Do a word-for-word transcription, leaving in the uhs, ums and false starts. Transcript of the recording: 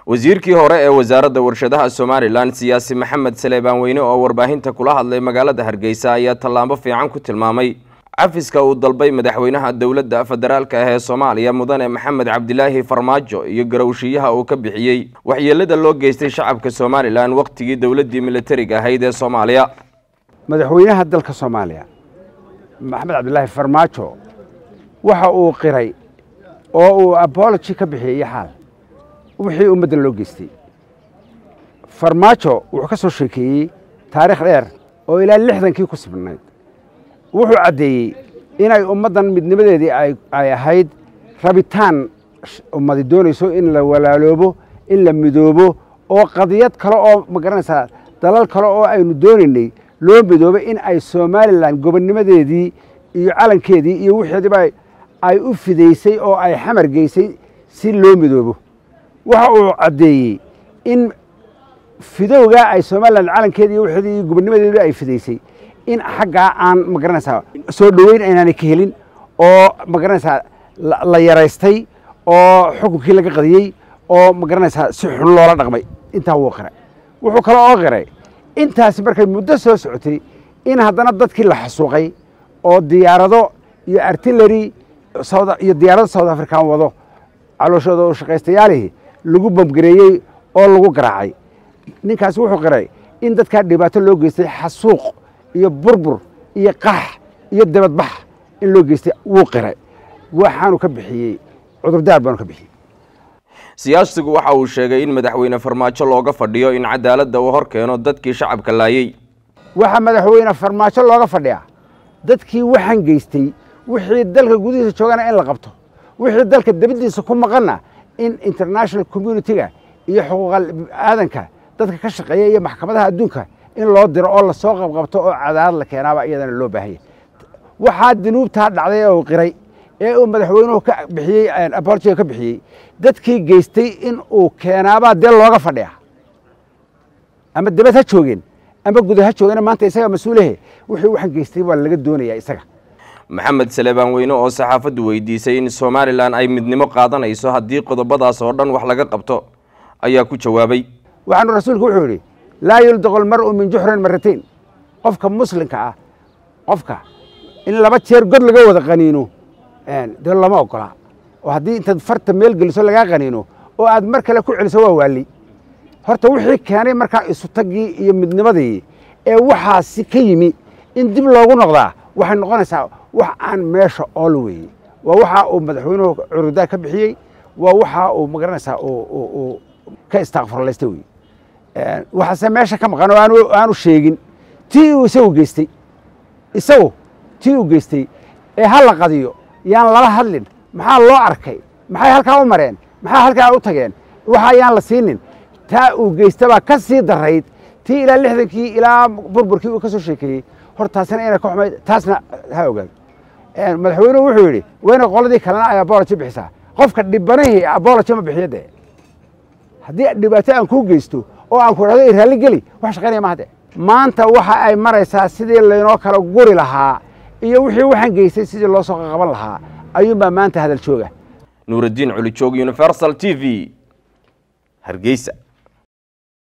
wasiirkii hore ee wasaaradda warshadaha Soomaaliland siyaasi Maxamed Saleebaan Weyne oo warbaahinta kula hadlay magaalada Hargeysa ayaa tallaabo fiican ku tilmaamay cafiska uu dalbay madaxweynaha dawladda federaalka ah ee Soomaaliya mudane Maxamed Cabdilaahi Farmaajo iyo garowshiyaha uu ka bixiyay waxyeelada loo geystay shacabka Soomaaliland waqtigii dawladdii militariga ahayd ee Soomaaliya. madaxweynaha dalka Soomaaliya Maxamed Cabdilaahi Farmaajo waxa uu qiray oo uu apology ka bixiyay xal wixii ummadan loo geystay. Farmaajo wuxuu ka soo sheekeeyay taariikh dheer oo ilaa lixdankii ku sibnayd wuxuu cadeeyay inay ummadan midnimadeedii ay ay ahayd rabitaan ummadi doonayso in la walaaloobo in la midoobo oo qadiyad kale oo ma garanaysaa dalal kale oo aynu doonaynay loo midoobo in ay Soomaaliland gobonnimadeedii iyo calankeedii iyo wixii ay u fideysay oo ay xamar geysay si loo midoobo. waxa uu cadeeyay in fidowga ay Soomaaliland calankeedii iyo wixii gobonnimadeedii ay fideysay in xagga aan ma garanaysaa soo dhaweyn aynaan ka helin oo ma garanaysaa la yareystay oo xukunkii laga qadiyay oo ma garanaysaa si xun loola dhaqmay inta uu qiray. wuxuu kale oo qiray intaas markay muddo soo socotay in haddana dadkii la xasuuqay oo diyaarado iyo artillery iyo diyaarado South African wado calooshooda oo shaqaystayaalihi lagu bamgareeyay oo lagu garaacay. ninkaas wuxuu qiray in dadka dhibaato loo geystay xasuuq iyo burbur iyo qax iyo dabadbax in loo geystay wuu qiray waxaanu ka bixiyay cudurdaar baan ka bixiyay. siyaasigu waxa uu sheegay in madaxweyne Farmaajo looga fadhiyo in cadaaladda uu horkeeno dadkii shacabka laayay. waxa madaxweyne Farmaajo looga fadhiyaa dadkii waxan geystay wixii dalka gudihiisa joogana in la qabto wixii dalka dibadiisa ku maqana in international community-ga iyo xuquuqal aadanka dadka ka shaqeeya iyo maxkamadaha adduunka in loo diro oo la soo qabqabto oo cadaalad la keenaba iyadana loo baahay. waxa dinuubta dhacday oo qiray ee uu madaxweynuhu ka bixiyay apology ka bixiyay dadkii geystay in uu keenaba dal looga fadhiya ama dibad ha joogeen ama gudaha joogeen maanta isaga mas'uulahe wixii waxan geystay waa laga doonayaa isaga. Maxamed Saleebaan Weyne oo saxaafaddu weydiisay in Soomaaliland ay midnimo qaadanayso haddii qodobadaas oo dhan wax laga qabto ayaa ku jawaabay. waxaan rasuulku wuxuu yiri laa yuldaqul mar'u min juhrin marratain qofka muslimka ah qofka in laba jeer god laga wada qaniino een dal lama ogola oo haddii inta farta meel geliso laga qaniino oo aad mar kale ku celiso waa waali. horta wixii keenay marka isu tagii iyo midnimadii ee waxaasi ka yimi in dib loogu noqdaa waxay noqonaysaa wax aan meesha ool weey. waa waxa uu madaxweynuhu curudaa ka bixiyay waa waxa uu ma garanaysaa oo oo ka istaaqfarlaystay weey. ee waxa meesha ka maqan oo aanu aanu sheegin tii uu soo geystay isagu tii uu geystay ee hal la qadiyo yaan lala hadlin maxaa loo arkay maxay halka u mareen maxaa halka u tageen waxa ayaan la siinin taa uu geystaba ka sii darayd tii ilaa lixdankii ilaa burburkii uu ka soo sheekeeyay hortaasna inay ka xumayd taasna ha ogaad. ee madaxweynuhu wuxuu yiri wayna qoladii kalena ay apology bixisaa qofka dhibanahay apology ma bixiyade haddii dhibaato aan ku geysto oo aan ku raado raali gali wax shaqeynaya ma hade. maanta waxa ay maraysaa sidii laynoo kala guri lahaa iyo wixii waxan geystay sidii loo soo qaban lahaa ayuunbaa maanta hadal jooga. Nuuruddin Culi Joog, Universal T V, Hargeysa.